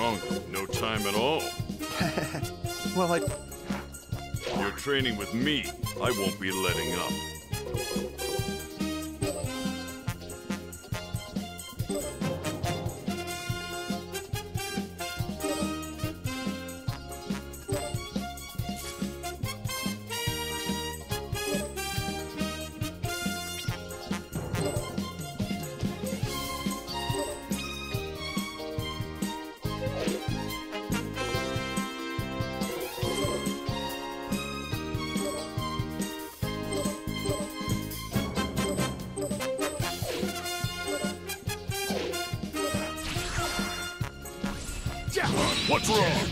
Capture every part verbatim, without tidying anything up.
wrong? No time at all. Well, I... You're training with me. I won't be letting up. What's wrong?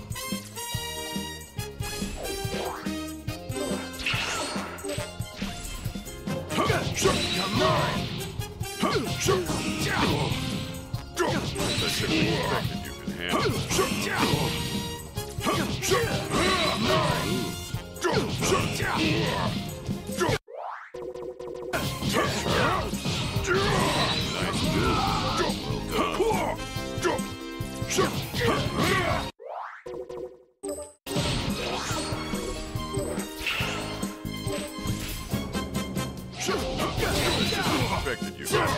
Come on! I should have expected you could handle expected you could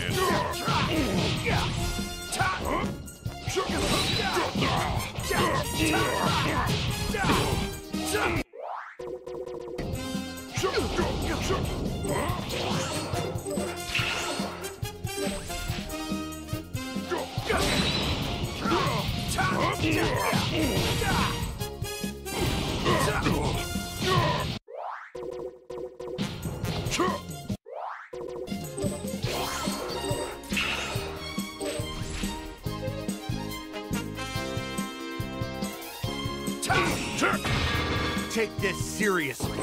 Take this seriously.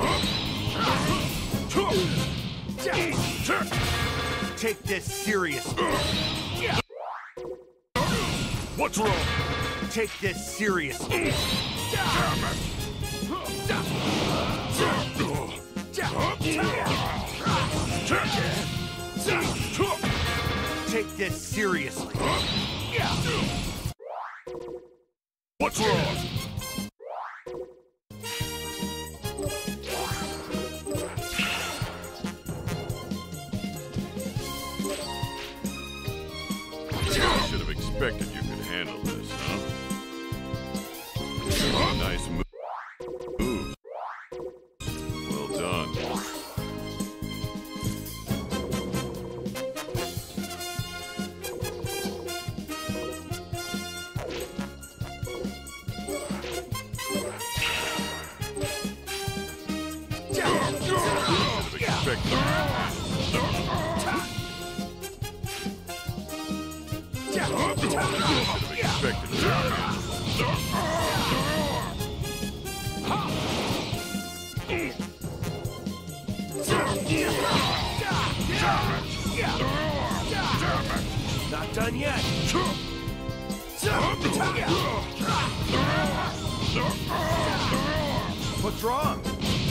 Take this seriously. What's wrong? Take this seriously. Take this seriously. What's wrong? I should have expected you could handle this, huh? Nice move. Move. Well done. Not done yet. What's wrong?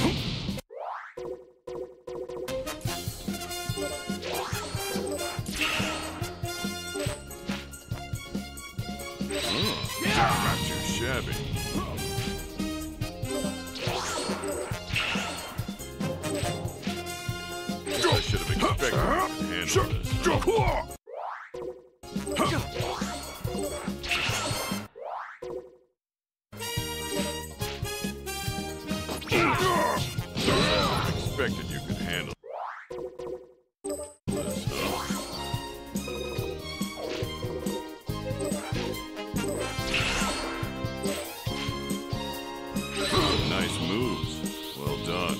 Not too shabby. I should have expected you to handle this. Expected you could handle this, huh? Nice moves. Well done.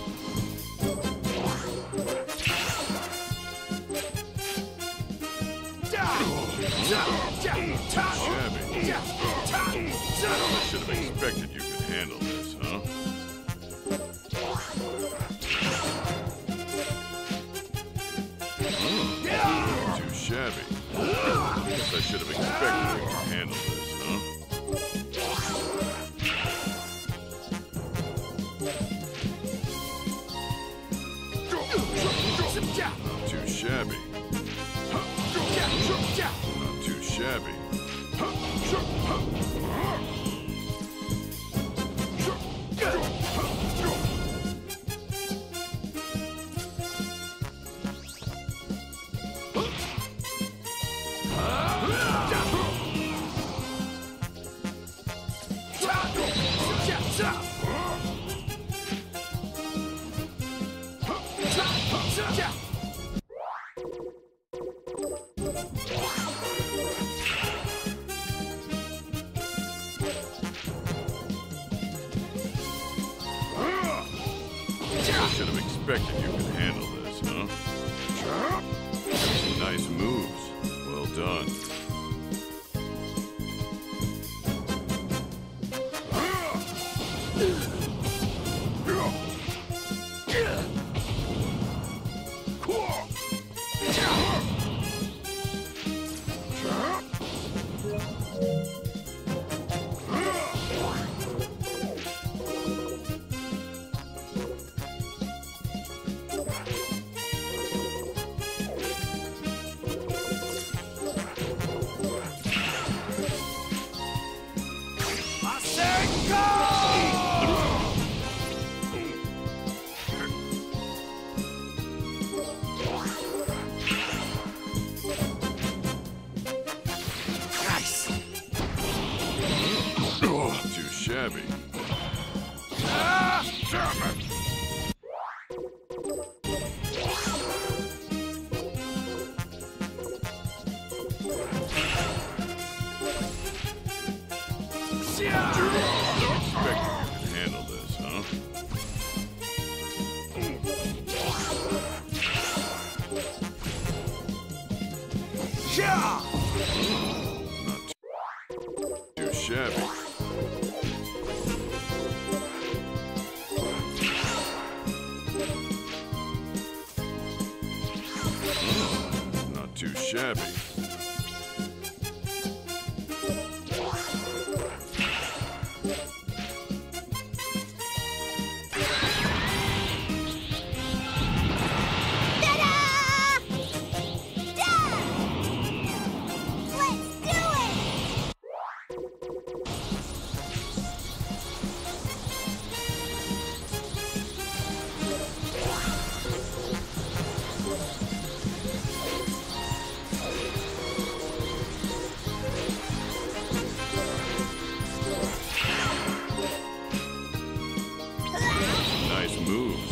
Shabby. I should have expected you could handle this, huh? Oh, too shabby. Guess I should have expected you could handle this, huh? Not too shabby. Not too shabby. should have expected you could handle this, huh? Nice moves. Well done. Shabby. Ah, damn it! Handle this, huh? Yeah! Not too shabby. Not too shabby. Nice moves.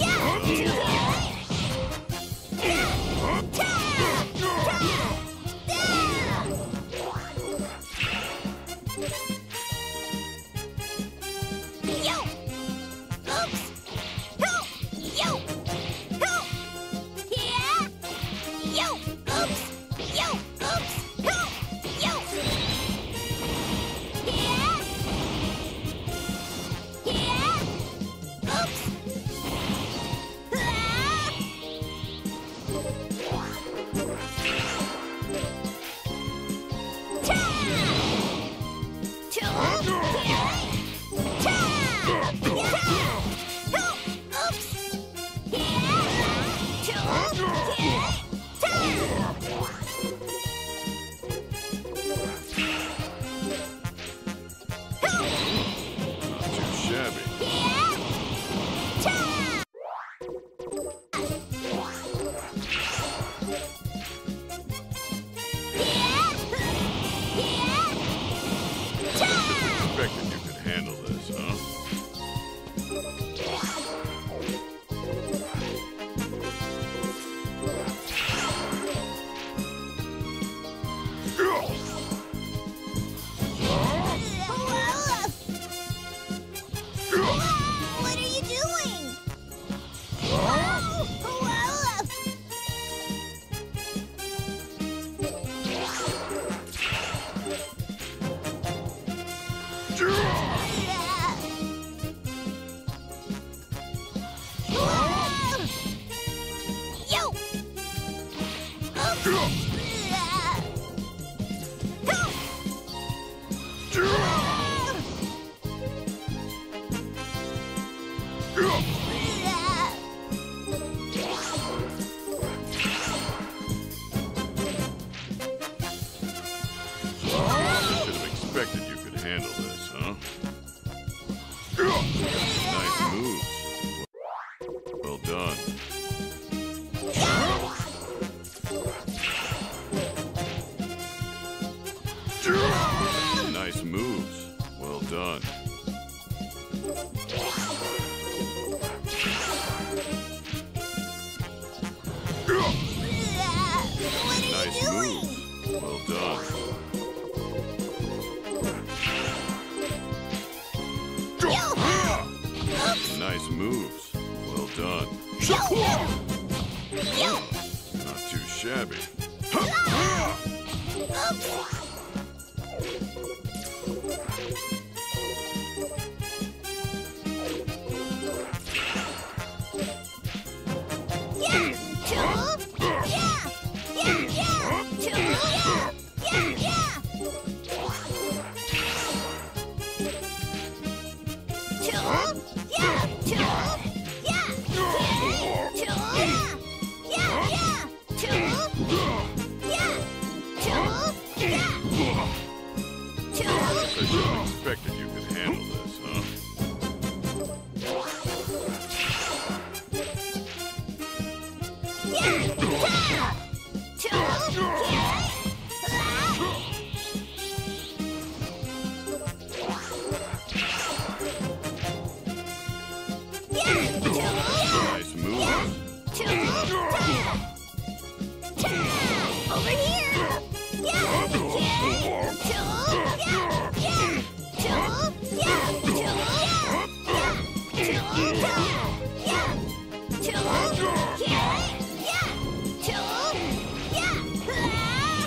Expected you could handle this, huh? What are you doing? Should have expected you could handle this, huh? Nice moves. Well done. Nice moves. Well done. Nice moves. Well done. Nice moves. Well done. Yo! Yo! Not too shabby. Oops! Yeah! Two! Yeah! Yeah! Yeah! Two! Yeah! Yeah! Yeah! Two! Yeah! Two! Yeah! Two! Yeah! Yeah! Yeah! Two! Yeah! Two! Yeah! Two! I should have expected you could handle this, huh? Yeah! Two! Yeah! Yeah! Two! Nice move. Two! Over here! Yeah! Yeah! Two! Yeah! Yeah! Two! Yeah! Two! Yeah! Yeah! Two! Yeah! Two! Yeah! Yeah! Two! Yeah!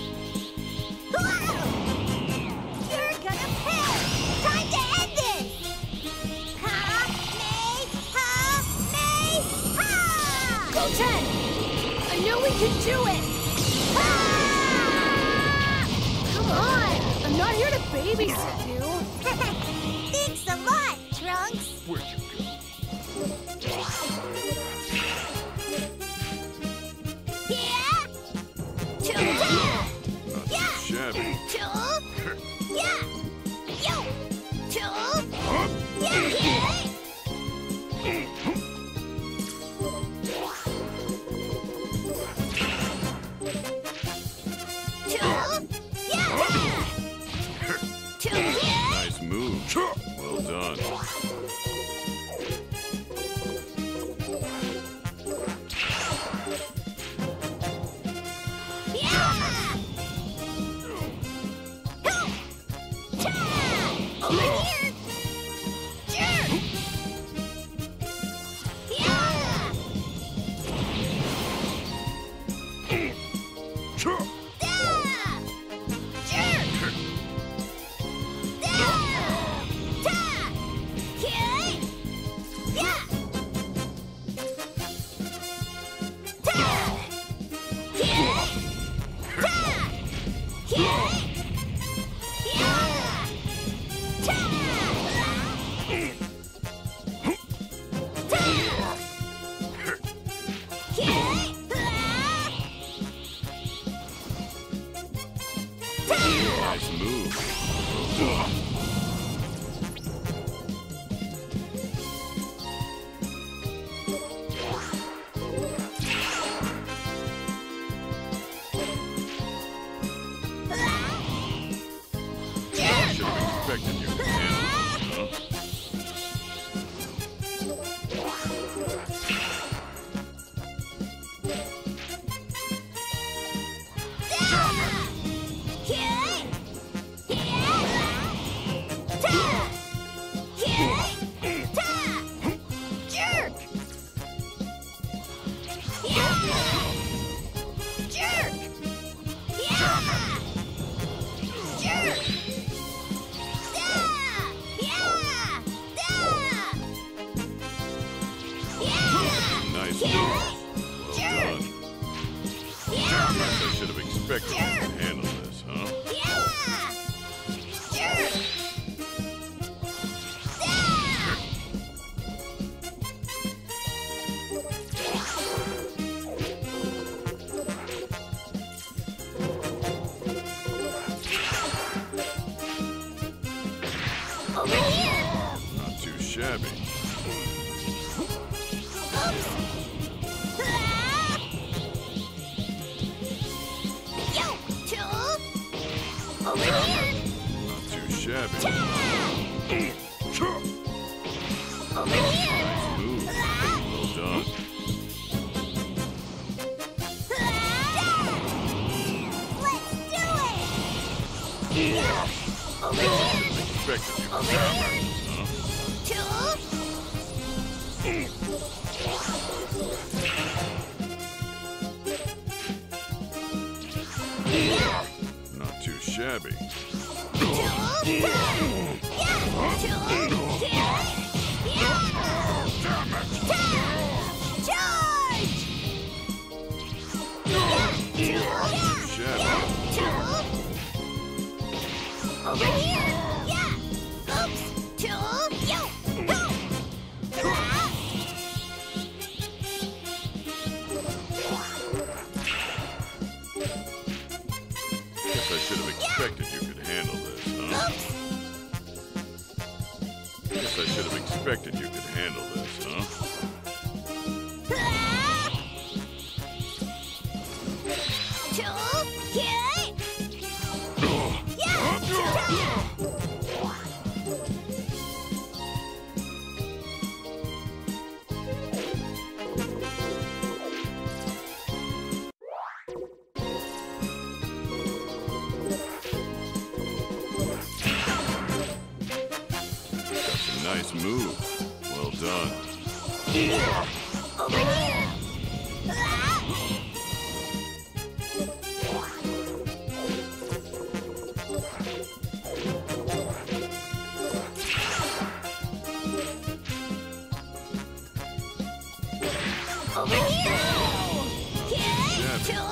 You're gonna pay! Time to end this! Ha! May! Ha! May! Ha! Go, Ted! I know we can do it! Ha! Come on! I'm not here to babysit you! Thanks a lot, Trunks! Where'd you go? Yeah! Two! Not Yeah! too shabby. Two! Yeah! Yo! Two! Yeah! Yeah! Two! Yeah! Two! Yeah! Nice move. Well done. Yeah! Go! Ta! Over here! Jerk! Yeah! Da! Jerk! Da! Ta! Okay! Yeah! Ta! Okay! Ta! Okay! Yeah! Ta! Ta! Okay! Nice move. Well done. I should have expected you could handle this, huh? Jerk! Yeah! Jerk! Yeah! Jerk! Da! Yeah! Da! Yeah! Nice Yeah! move. Well Jerk! done. Yeah! I should have expected you could handle this, huh? Yeah! Jerk! Da! Over here! Not too shabby. Oops! Ah! Yo! Two! Over here! Not too shabby. Ta! Over here! Nice move. Ah! Well done. Ah! Let's do it! Yeah! Over here! Expected you could Over handle here! this, huh? Two! Yeah. Not too shabby. Over here! Yeah! Oops! Two! Yo! Go! Ah! Guess I should have expected you could handle this, huh? Oops! Guess I should have expected you could handle this, huh? Ah! Two! Yeah! Yeah! That's a nice move. Well done. Over here! Ah! Over here! Yeah! Two!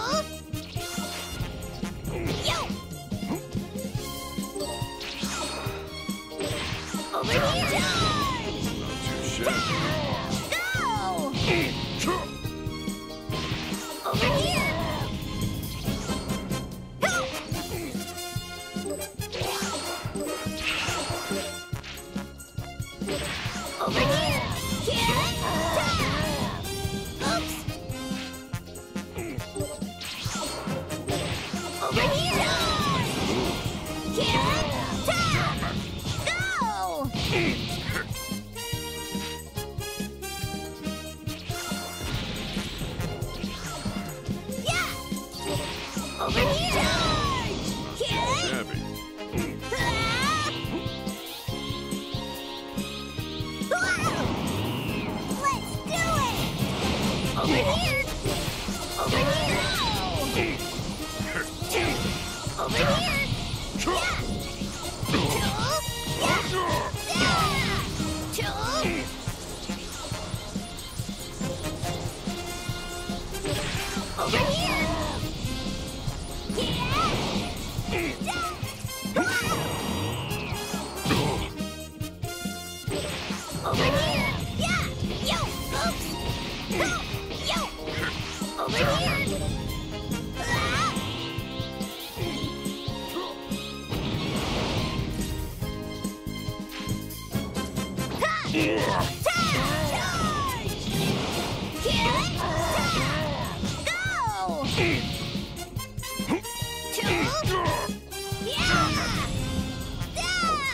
Yo! Over here! Not too shabby. Go! Over here! Go! Over here! Yeah! Oops! Over here! Yeah! Go! Yeah! Over here! Yeah! Shabby. Ah! Let's do it! Over here! Over here! Over here! Yeah! Two! Yeah! Two! Over here! Yeah! Over here! Yeah! Yo! Oops! Go! Yo! Over here! Ah! Ha! Ta! Charge! Yeah! Ta! Go! Two! Yeah! Da!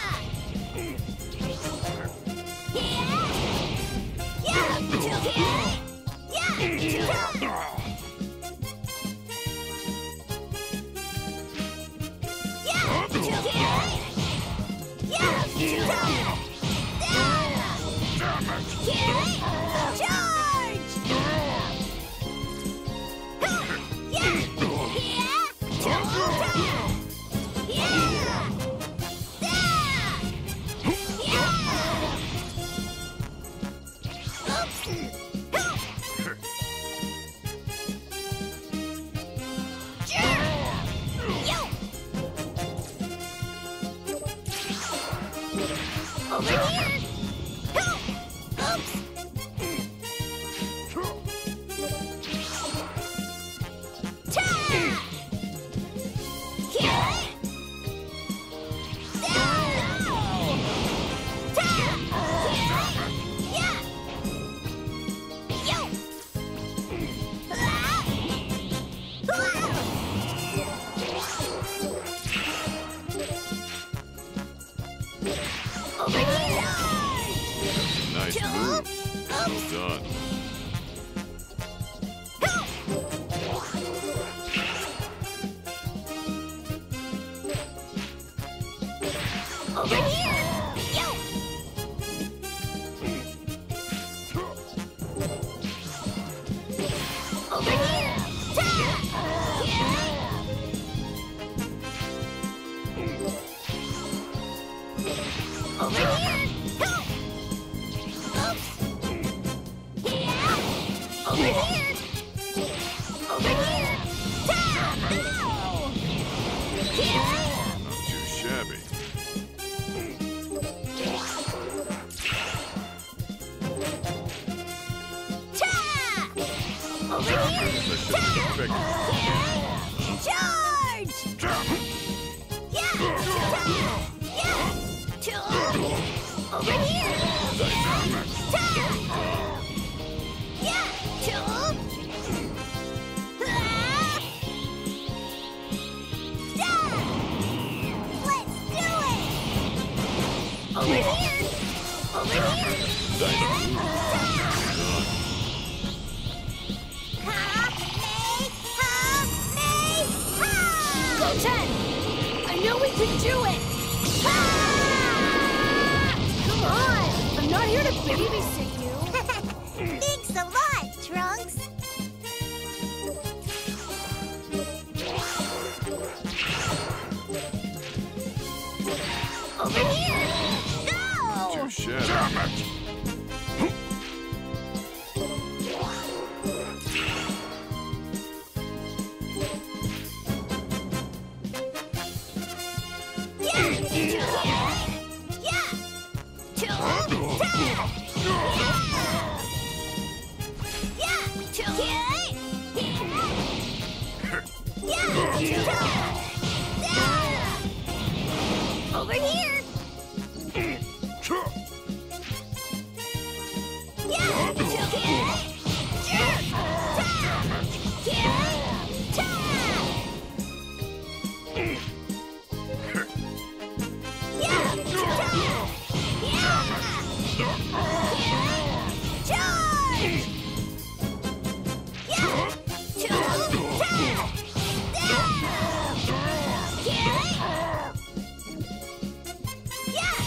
Yeah! Yeah! Two! Yeah! Two! Yeah! Two! Yeah! Two! Yeah! Charge! Ha! Yeah! Yeah! Two! Yeah! Da! Yeah! Oops! Help! Yo! Over here! Help! Oops! Ta! Yeah! Da! Ta! Yeah! Yeah! Yo! Ah! Ah! Over here! Nice Two. move. Well Oops! done. Help! Over here! Yo! Over here! Ta! Yeah! Over here! Ta! Yeah! Two! Ah! Da! Let's do it! Over here! Over here! Ta! Ha! May! Ha! May! Ha! Go, Ten! I know we can do it! Come on! I'm not here to babysit you! Thanks a lot, Trunks! Over here! Go! Too shabby. Damn it! Yeah! Yeah! Two! Ta! Yeah! Two! Yeah! Two! Ta! Over here! Yeah! Two! Jerk! Ta! Ta! Yeah! Charge! Yeah! Two! Ta! Yeah!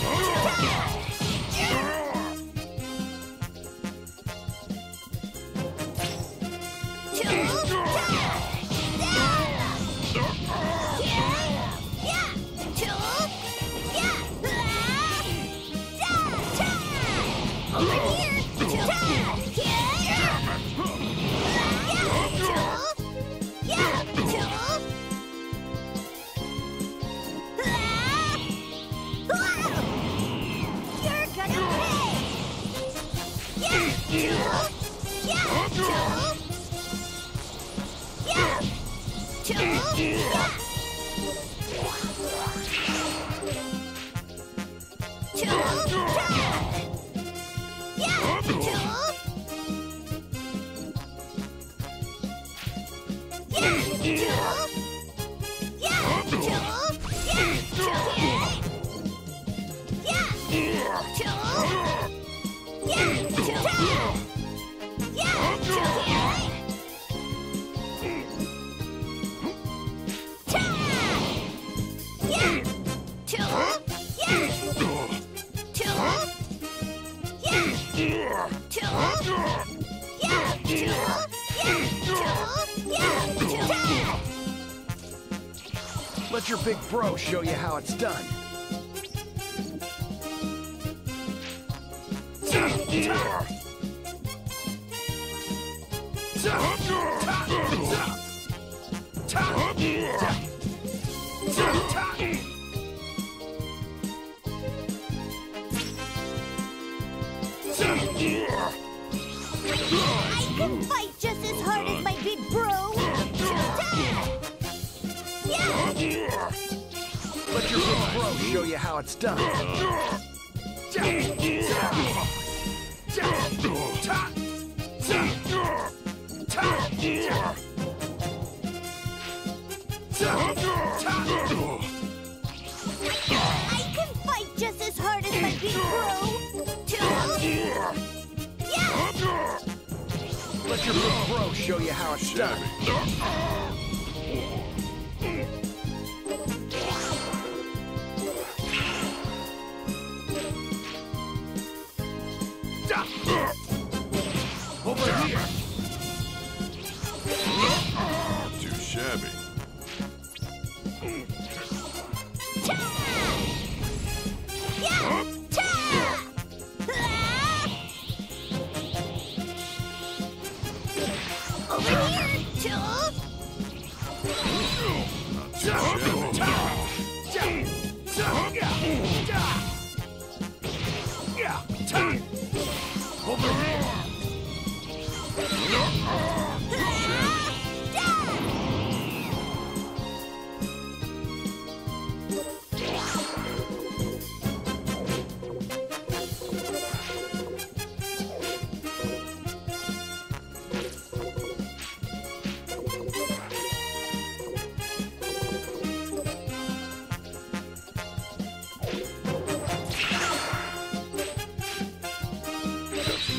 Let your big bro show you how it's done. I can fight just as hard as my big bro. Yeah. Let your big bro show you how it's done. I can fight just as hard as my big bro. Yeah. Let your big bro show you how it's done. Over here! Too shabby. Yeah. Ta! Ah! Over here, two. Too shabby. Over here!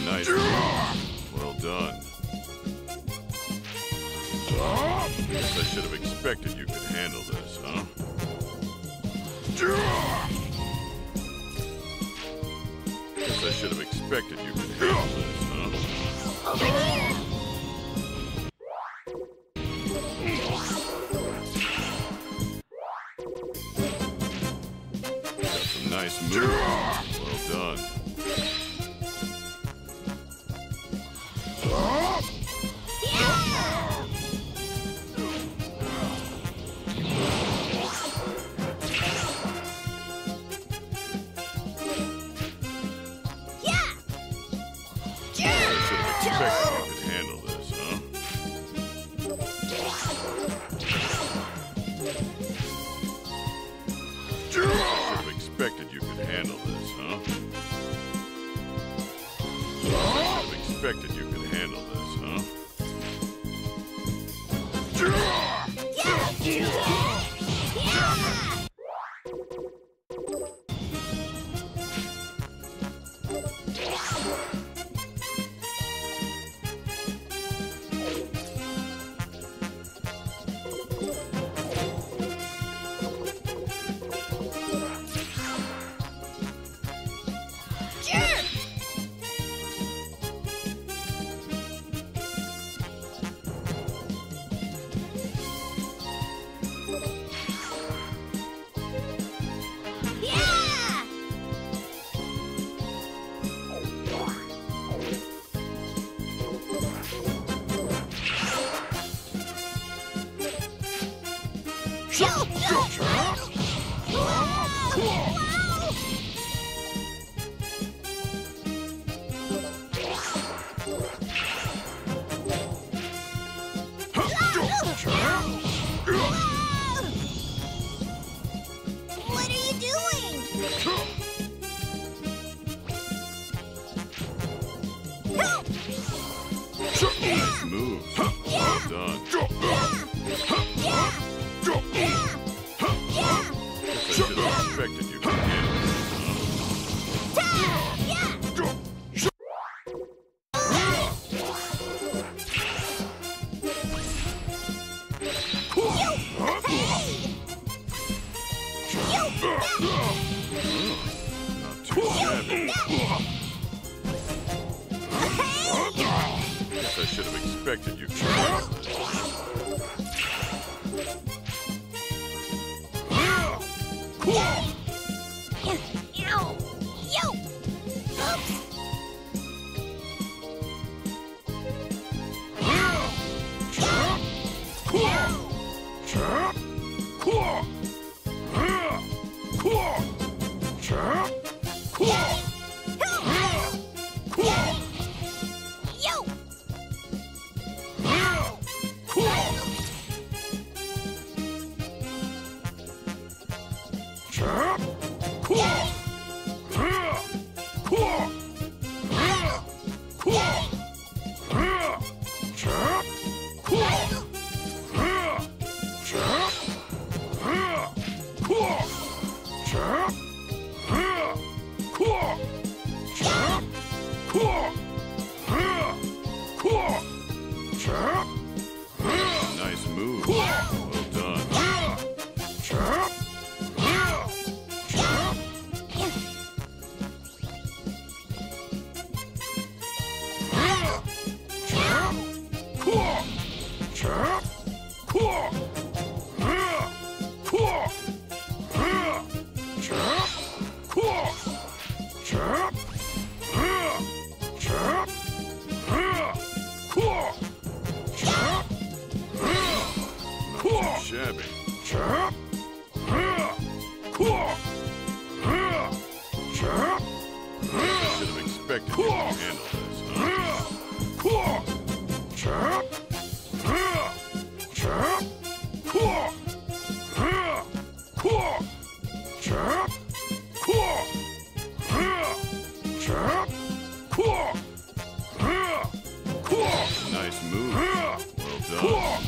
Nice move. Well done. Guess I should have expected you could handle this, huh? Guess I should have expected you could handle this, huh? Over here! Got some nice moves. Well done. Expected you could handle this, huh? I should have expected you could handle this, huh? What are you doing? Nice move. Well done. I should have expected you could handle this, huh? Not too shabby. Guess I should have expected you could handle this. Nice move. Well done. Shabby. I should have expected you to handle this, huh? Nice move. Well done.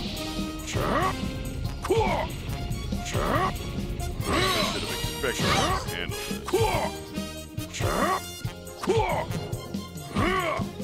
I should have expected you to handle this.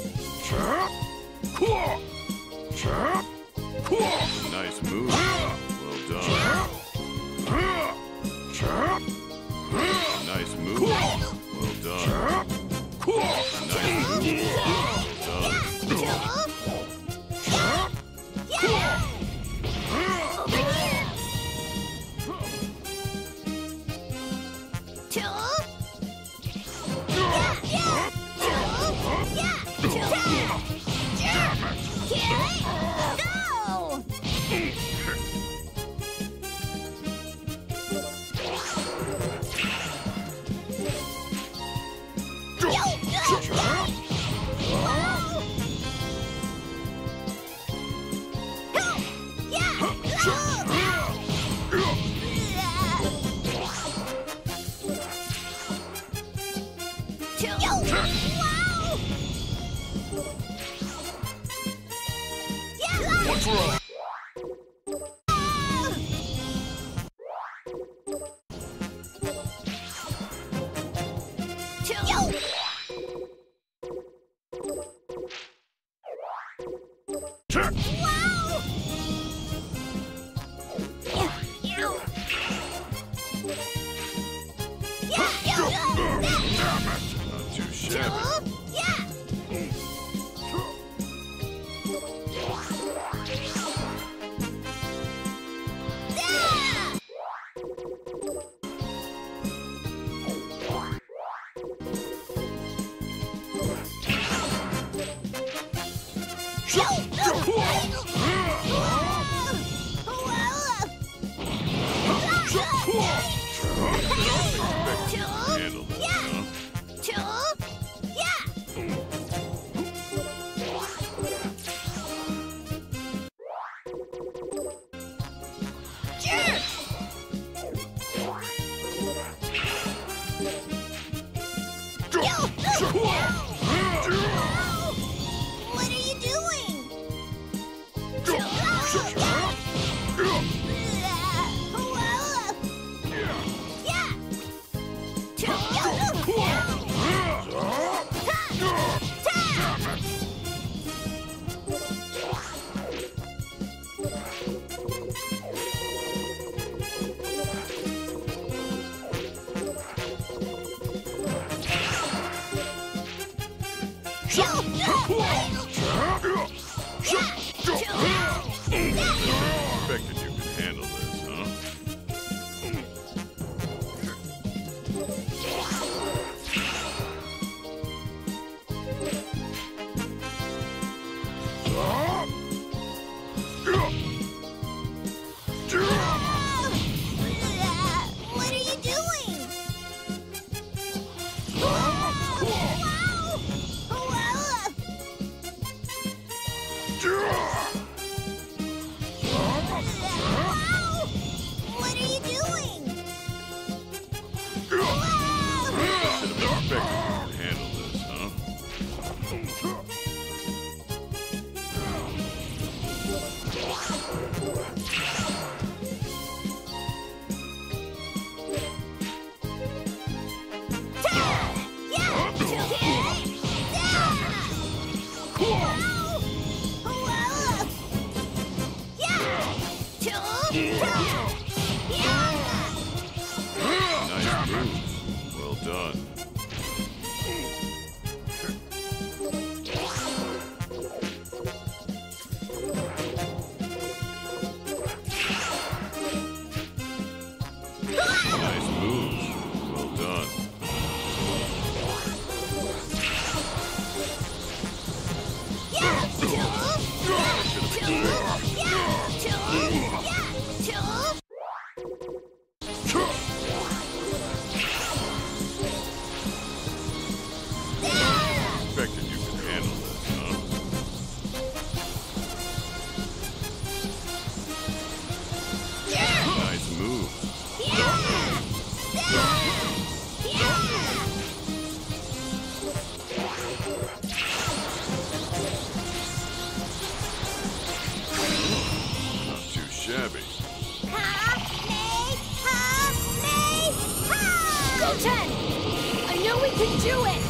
shabby. Yeah! Handle this, huh? What are you doing? Expected you could handle this, huh? What are you doing? Wow! What are you doing? Should have expected you could handle this, huh? Nice moves. Well done. Nice moves. Well done. Expected you could handle this, huh? Nice move. Not too shabby. Go ten! I know we can do it!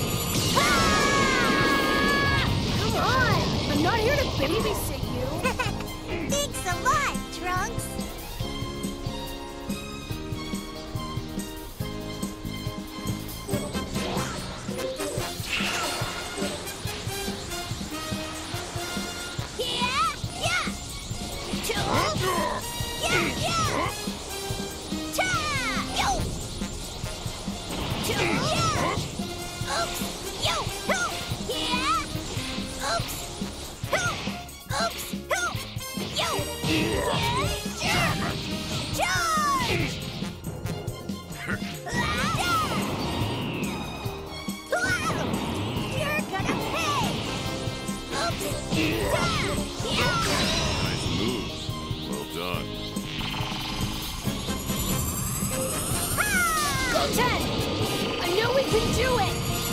Come on! I'm not here to babysit you! Thanks a lot, Trunks. Yeah, yeah. Two. Yeah, yeah. Ta! Yo. Two. Yeah. Oops. Yo. Ho. Yeah. Oops. Ho. Oops. Ho. Yo. Yeah. Charge. Charge. Wow. You're gonna pay. Oops. Ta. Yeah. Nice moves. Well done. Go ten! I know we can do it!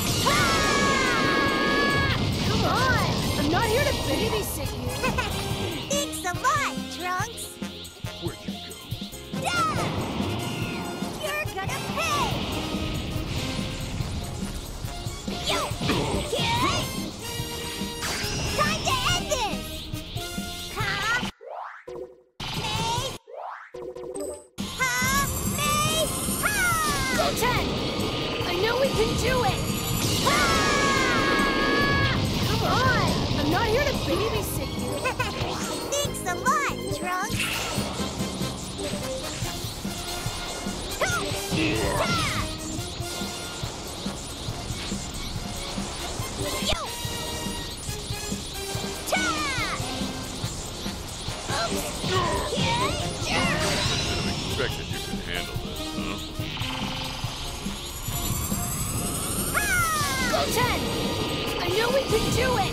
Come on! I'm not here to babysit you! Thanks a lot, Trunks. Where'd you go? Dad! You're gonna pay! Yo! Okay! Time to end this! Ha! May! Ha! May! Ha! Go ten! I know we can do it! babysit you. Thanks a lot, Trunks. Yo! Ta! Oops! Yeah! Expected you could handle this, huh? Go ten! I know we can do it!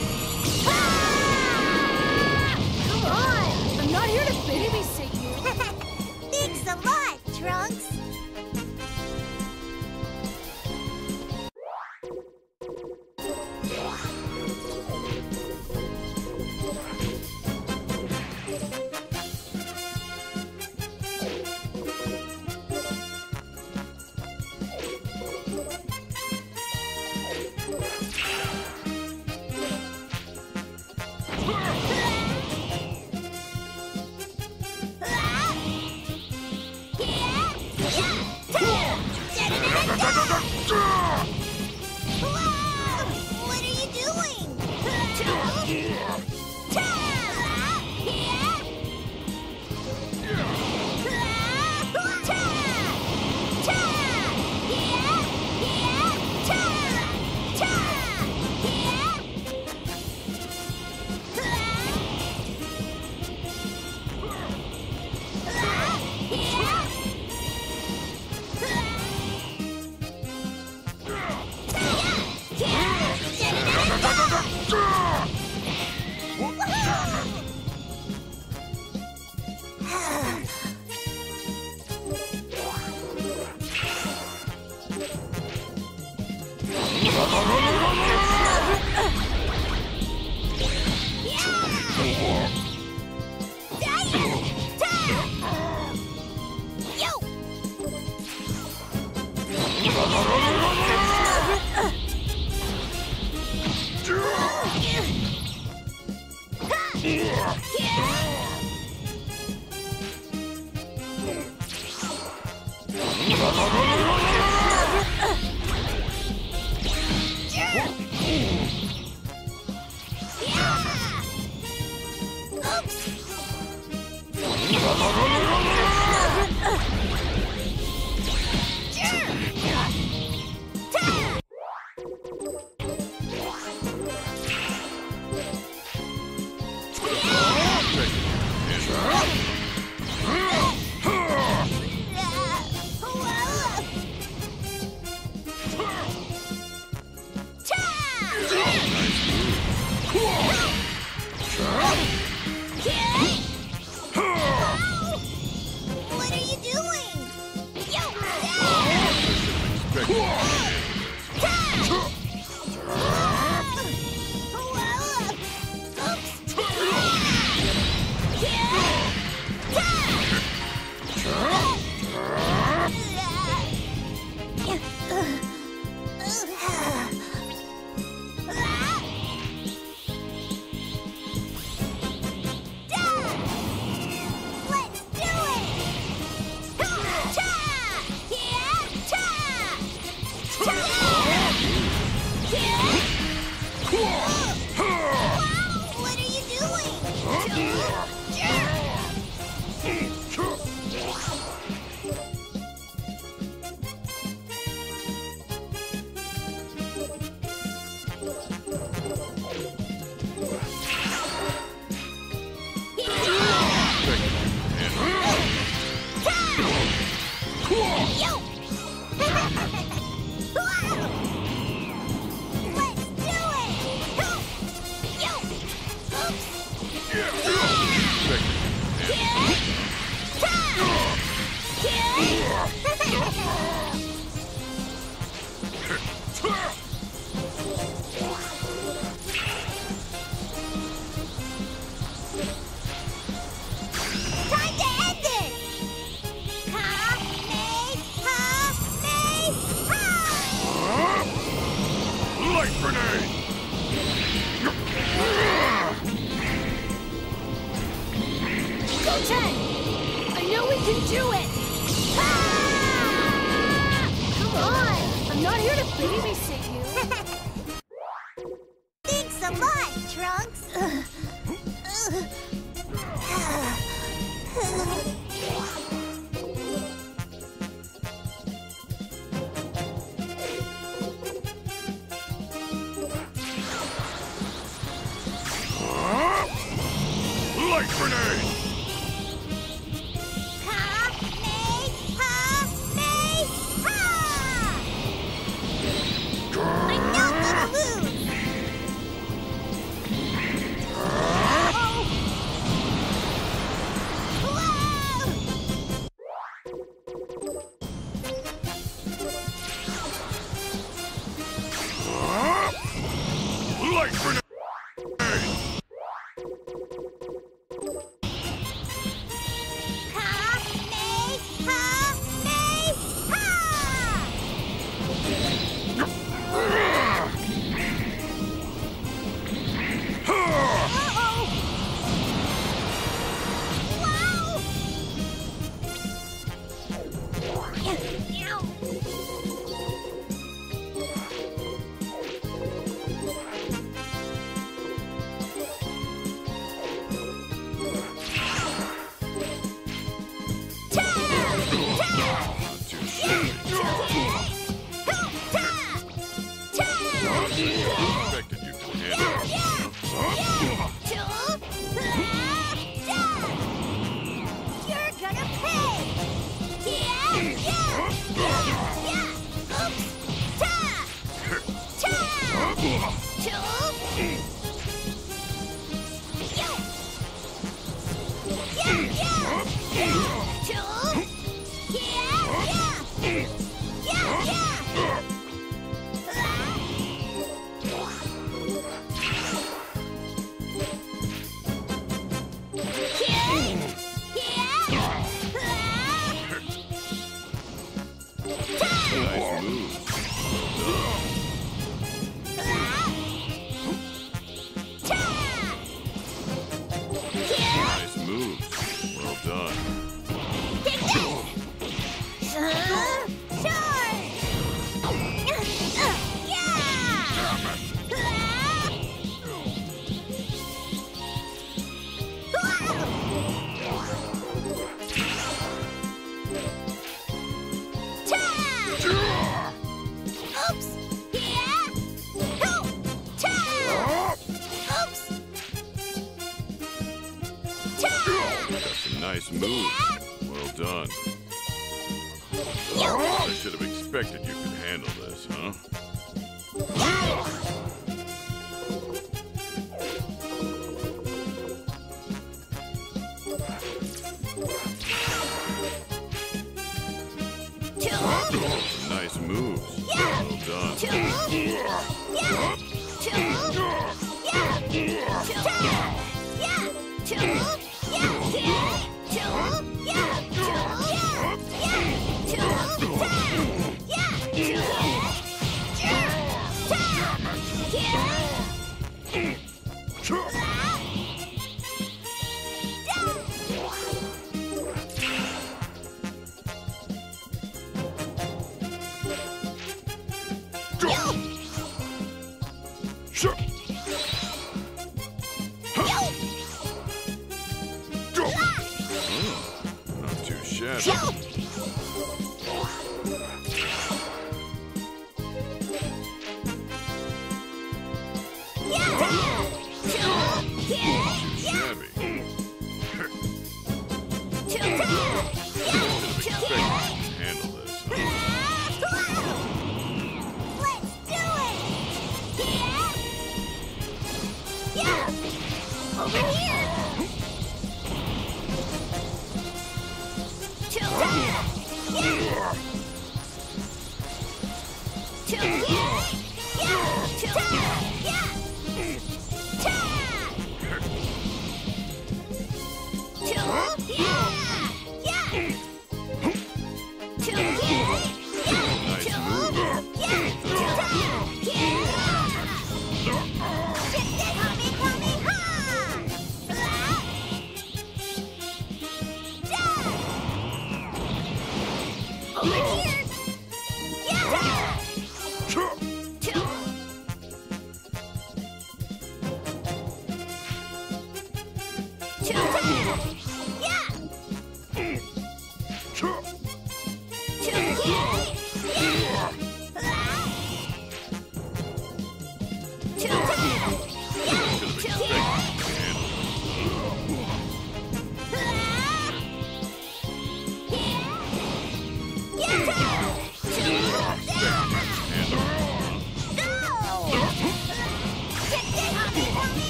Ah! Come on! I'm not here to babysit you. Thanks a lot, Trunks. What are you doing? What are you doing? Yo! What are you doing? Yo! Let's do it! Yo! Oops! Time to end this! Light grenade! Go ten! I know we can do it! Ah! Come on! I'm not here to babysit you. Thanks a lot, Trunks. Light grenade! Light grenade! Nice move. Well done. I should have expected you could handle this, huh? Nice moves. Well done. Not too shabby.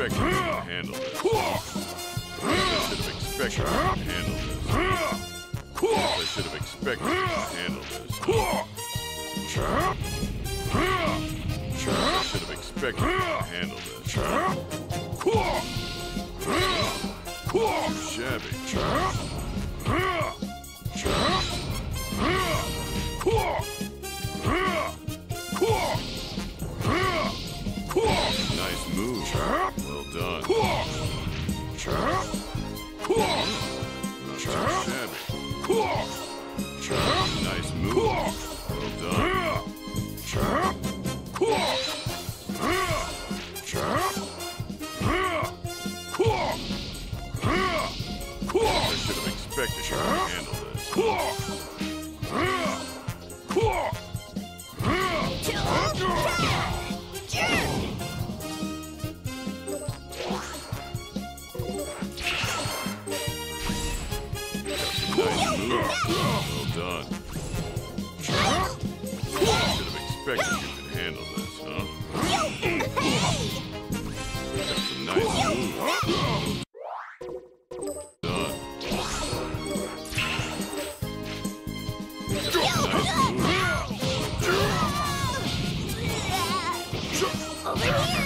expected you could handle this. I should have expected you could handle this. I should have expected you could handle this. I should have expected you could handle this. Too shabby. Nice move. Well done. Not too shabby. Nice move. Well done. I should have expected you to handle this. Nice move. Well done. Should have expected you could handle this, huh? Got some nice moves. Done. Got some nice moves. Over here.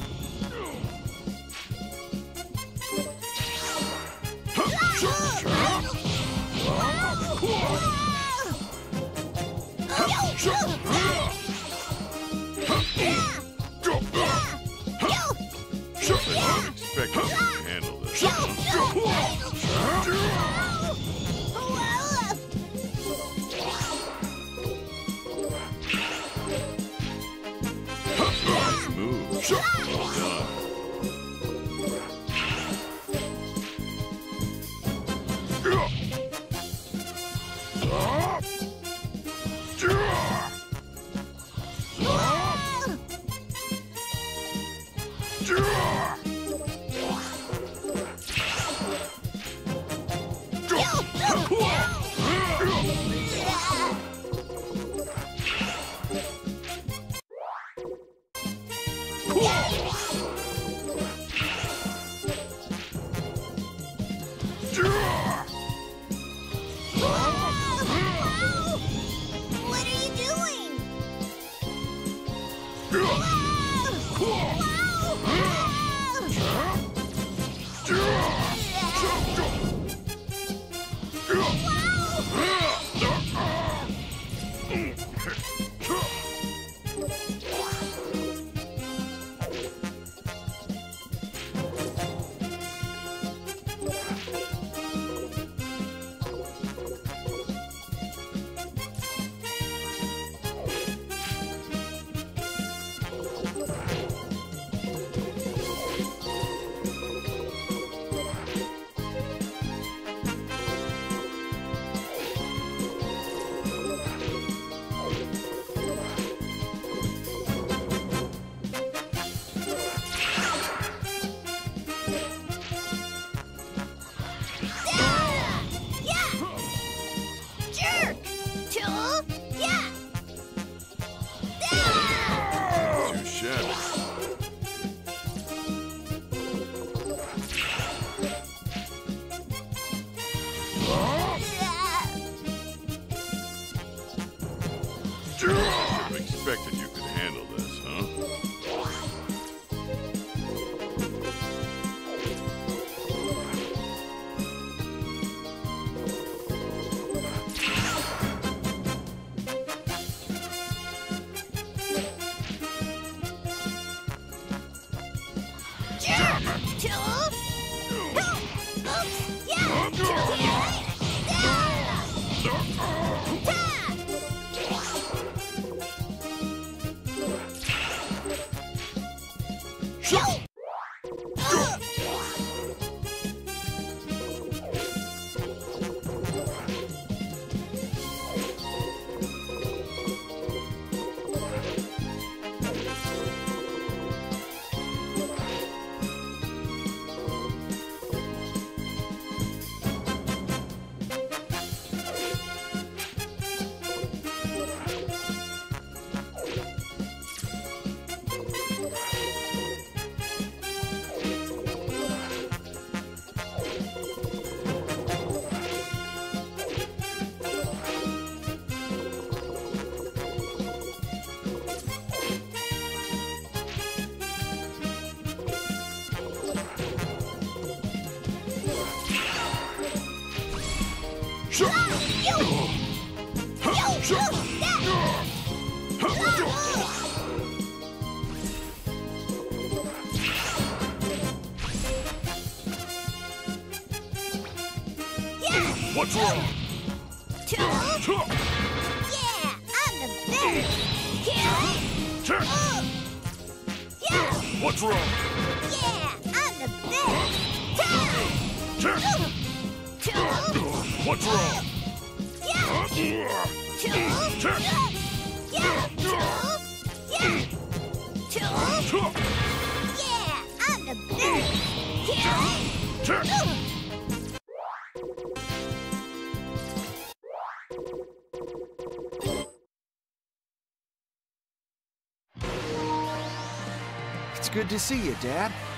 I expected you to handle this, huh? Nice move. Well done. What are you doing? Too shabby. Should have expected you could handle this, huh? What's wrong? Yeah, I'm the best. Yeah. What's wrong? Yeah, I'm the best. What's wrong? Yeah. Yeah. Yeah, I'm the best. It's good to see you, Dad.